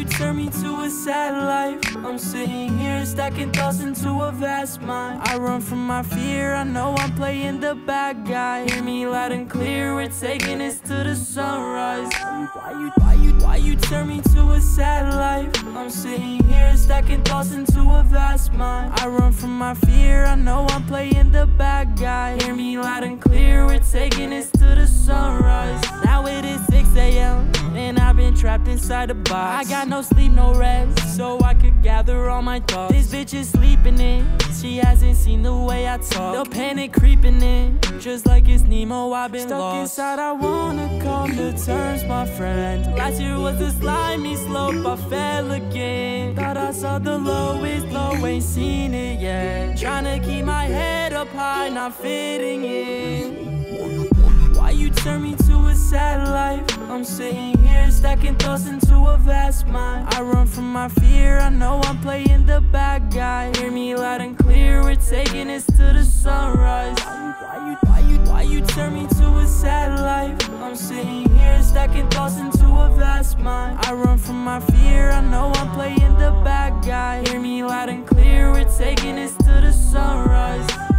you turn me to a sad life? I'm sitting here stacking thoughts into a vast mind. I run from my fear, I know I'm playing the bad guy. Hear me loud and clear, we're taking this to the sunrise. Why you turn me to a sad life? I'm sitting here stacking thoughts into a vast mind. I run from my fear, I know I'm playing the bad guy. Hear me loud and clear, we're taking this to the sunrise. Now it is 6 a.m. and I've been trapped inside a box. I got no sleep, no rest, so I could gather all my thoughts. This bitch is sleeping in, she hasn't seen the way I talk. The panic creeping in, just like it's Nemo, I've been stuck lost. Inside, I wanna come to terms, my friend. Last year was a slimy slope, I fell again. Thought I saw the lowest low, ain't seen it yet. Tryna keep my head up high, not fitting in. Why you turn me to a sad life? I'm sitting here stacking thoughts into a vast mind. I run from my fear, I know I'm playing the bad guy. Hear me loud and clear, we're taking this to the sunrise. Why you turn me to a sad life? I'm sitting here stacking thoughts into a vast mind. I run from my fear, I know I'm playing the bad guy. Hear me loud and clear, we're taking this to the sunrise.